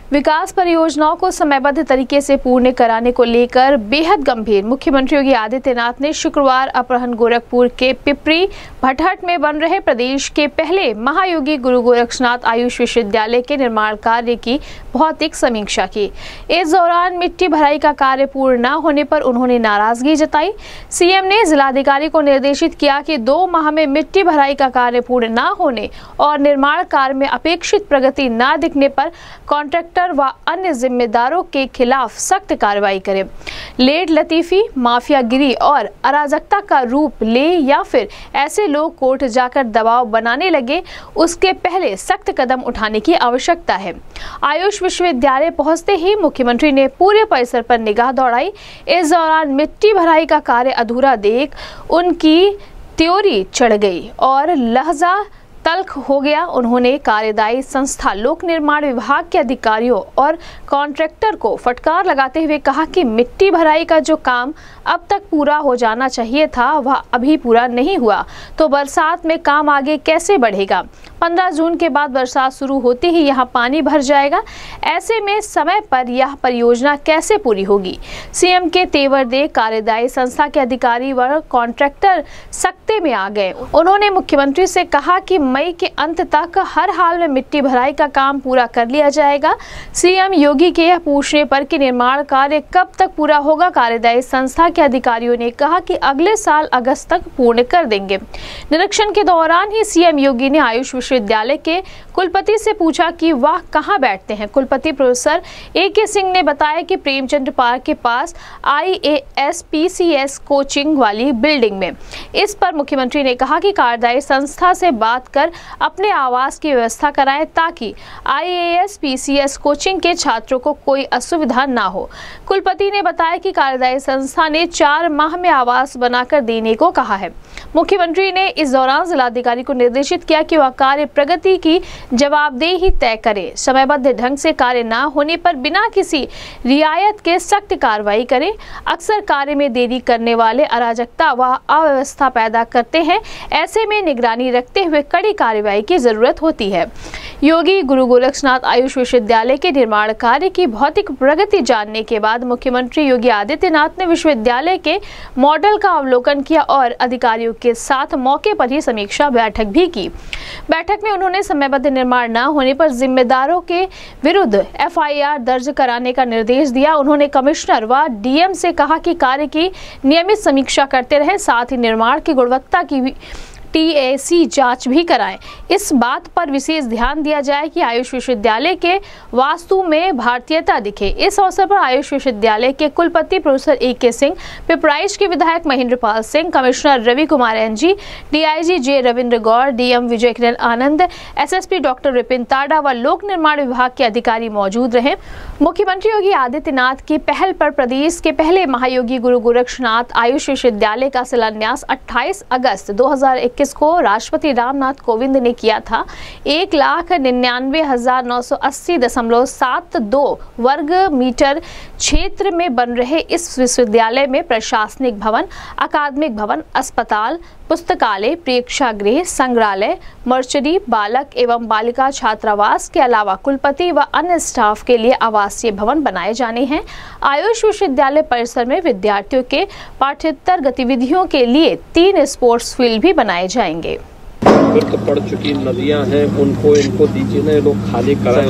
विकास परियोजनाओं को समयबद्ध तरीके से पूर्ण कराने को लेकर बेहद गंभीर मुख्यमंत्री योगी आदित्यनाथ ने शुक्रवार अपराह्न गोरखपुर के पिपरी भटहट में बन रहे प्रदेश के पहले महायोगी गुरु गोरक्षनाथ आयुष विश्वविद्यालय के निर्माण कार्य की भौतिक समीक्षा की। इस दौरान मिट्टी भराई का कार्य पूर्ण न होने पर उन्होंने नाराजगी जताई। सीएम ने जिलाधिकारी को निर्देशित किया कि 2 माह में मिट्टी भराई का कार्य पूर्ण न होने और निर्माण कार्य में अपेक्षित प्रगति न दिखने पर कॉन्ट्रैक्टर व अन्य जिम्मेदारों के खिलाफ सख्त कार्रवाई करें। लेट लतीफी, माफियागिरी और अराजकता का रूप ले या फिर ऐसे लोग कोर्ट जाकर दबाव बनाने लगे, उसके पहले सख्त कदम उठाने की आवश्यकता है। आयुष विश्वविद्यालय पहुंचते ही मुख्यमंत्री ने पूरे परिसर पर निगाह दौड़ाई। इस दौरान मिट्टी भराई का कार्य अधूरा देख उनकी त्योरी चढ़ गई और लहजा तल्ख हो गया। उन्होंने कार्यदायी संस्था लोक निर्माण विभाग के अधिकारियों और कॉन्ट्रैक्टर को फटकार लगाते हुए कहा कि मिट्टी भराई का जो काम अब तक पूरा हो जाना चाहिए था वह अभी पूरा नहीं हुआ, तो बरसात में काम आगे कैसे बढ़ेगा। 15 जून के बाद बरसात शुरू होते ही यहाँ पानी भर जाएगा। ऐसे में समय पर यह परियोजना कैसे पूरी होगी। सीएम के तेवर देख कार्यदायी संस्था के अधिकारी व कॉन्ट्रैक्टर सख्ते में आ गए। उन्होंने मुख्यमंत्री से कहा कि मई के अंत तक हर हाल में मिट्टी भराई का काम पूरा कर लिया जाएगा। सीएम योगी के यह पूछने पर कि निर्माण कार्य कब तक पूरा होगा, कार्यदायी संस्था के अधिकारियों ने कहा कि अगले साल अगस्त तक पूर्ण कर देंगे। निरीक्षण के दौरान ही सीएम योगी ने आयुष विश्वविद्यालय के कुलपति से पूछा कि वह कहां बैठते हैं। कुलपति प्रोफेसर AK सिंह ने बताया कि प्रेमचंद पार्क के पास IAS PCS कोचिंग वाली बिल्डिंग में। इस पर मुख्यमंत्री ने कहा कि कार्यदायी संस्था से बात कर अपने आवास की व्यवस्था कराएं ताकि IAS PCS कोचिंग के छात्रों को कोई असुविधा ना हो। कुलपति ने बताया कि कार्यदायी संस्था ने 4 माह में आवास बनाकर देने को कहा है। मुख्यमंत्री ने इस दौरान जिलाधिकारी को निर्देशित किया कि वह कार्य प्रगति की जवाबदेही तय करे, समयबद्ध ढंग से कार्य न होने पर बिना किसी रियायत के सख्त कार्रवाई करे। अक्सर कार्य में देरी करने वाले अराजकता व अव्यवस्था पैदा करते हैं, ऐसे में निगरानी रखते हुए कड़ी कार्रवाई की जरूरत होती है। योगी गुरु गोरक्षनाथ आयुष विश्वविद्यालय के निर्माण कार्य की भौतिक प्रगति जानने के बाद मुख्यमंत्री योगी आदित्यनाथ ने विश्वविद्यालय के मॉडल का अवलोकन किया और अधिकारियों के साथ मौके पर ही समीक्षा बैठक भी की। बैठक में उन्होंने समयबद्ध निर्माण न होने पर जिम्मेदारों के विरुद्ध FIR दर्ज कराने का निर्देश दिया। उन्होंने कमिश्नर व DM से कहा कि कार्य की नियमित समीक्षा करते रहें, साथ ही निर्माण की गुणवत्ता की TAC जांच भी कराएं। इस बात पर विशेष ध्यान दिया जाए कि आयुष विश्वविद्यालय के वास्तु में भारतीयता दिखे। इस अवसर पर आयुष विश्वविद्यालय के कुलपति प्रोफेसर AK सिंह, पिपराइच के विधायक Mahendrapal Singh, commissioner Ravi Kumar NG, DIG J Ravindra Gaur, DM Vijay Kiran Anand, SSP doctor Vipin Tada व लोक निर्माण विभाग के अधिकारी मौजूद रहे। मुख्यमंत्री योगी आदित्यनाथ की पहल पर प्रदेश के पहले महायोगी गुरु गोरक्षनाथ आयुष विश्वविद्यालय का शिलान्यास 28 अगस्त 2021 को राष्ट्रपति रामनाथ कोविंद ने किया था। 1,99,980.72 वर्ग मीटर क्षेत्र में बन रहे इस विश्वविद्यालय में प्रशासनिक भवन, अकादमिक भवन, अस्पताल, पुस्तकालय, प्रेक्षागृह, संग्रहालय, मर्चरी, बालक एवं बालिका छात्रावास के अलावा कुलपति व अन्य स्टाफ के लिए आवासीय भवन बनाए जाने हैं। आयुष विश्वविद्यालय परिसर में विद्यार्थियों के पाठ्येतर गतिविधियों के लिए 3 स्पोर्ट्स फील्ड भी बनाए जाएंगे। तो पड़ चुकी नदियां हैं, इनको दीजिए ना, लोग खाली कराएं,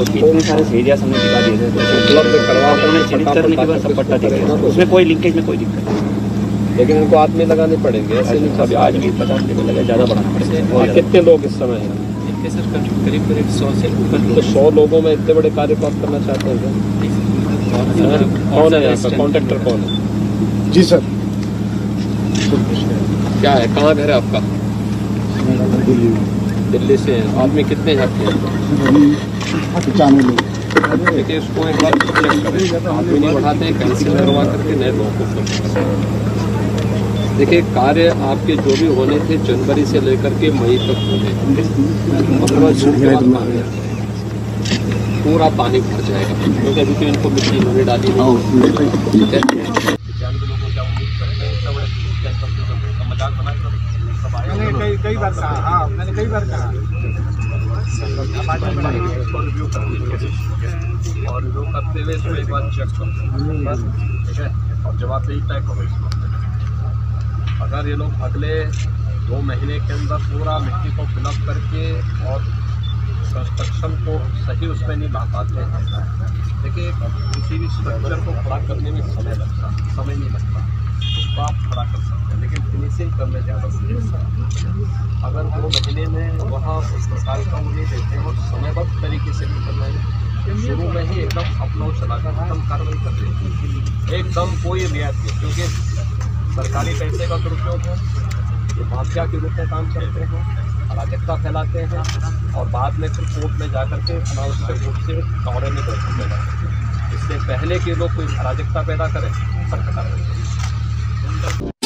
उसमें कोई लिंकेज में कोई दिक्कत नहीं, लेकिन इनको आदमी लगाने पड़ेंगे। ऐसे नहीं अभी आज भी 50 लगा, ज़्यादा बढ़ाना पड़ेगा। कितने लोग इस समय हैं? सर करीब 100 से ऊपर। तो 100 लोगों में इतने बड़े कार्य को आप करना चाहते हैं? कौन है यहाँ का कॉन्ट्रैक्टर, कौन है? जी सर। क्या है, कहाँ घर है आपका? दिल्ली से हैं। आदमी कितने हैं आपके? 95 लोग। देखिए इसको एक बार चेक करें, आदमी नहीं बढ़ाते हैं, कैंसिल करवा करके नए लोगों को। देखिए कार्य आपके जो भी होने थे जनवरी से लेकर के मई तक होने, 15 जून के बाद पूरा पानी भर जाएगा, क्योंकि अभी तो इनको मिट्टी इन्होंने डाली नहीं। कई बार कहा, हाँ मैंने कई बार कहा। और जो करते हुए इसको एक बार चेक करो, ठीक है, और जवाबदेही तय करो इसको। अगर ये लोग अगले 2 महीने के अंदर पूरा मिट्टी को फिलअप करके और कंस्ट्रक्शन को सही उसमें नहीं ला पाते हैं, देखिए किसी भी स्ट्रक्चर को खड़ा करने में समय नहीं लगता, उसको आप खड़ा कर सकते हैं, लेकिन फिनिशिंग करने ज़्यादा समय। अगर 2 महीने में वहाँ उस प्रकार का उन्हें देते हैं और समयबद्ध तरीके से भी करना है, शुरू में ही एकदम अपना चलाकर एकदम कार्रवाई कर देते हैं, एकदम कोई रियायत नहीं, क्योंकि सरकारी पैसे का दुरुपयोग है, ये माफिया के रूप में काम करते हैं, अराजकता फैलाते हैं और बाद में फिर कोर्ट में जाकर के अनावश्यक रूप से दौरे में दर्शन पैदा करते हैं। इससे पहले कि लोग कोई अराजकता पैदा करें, सख्त कार्रवाई करें।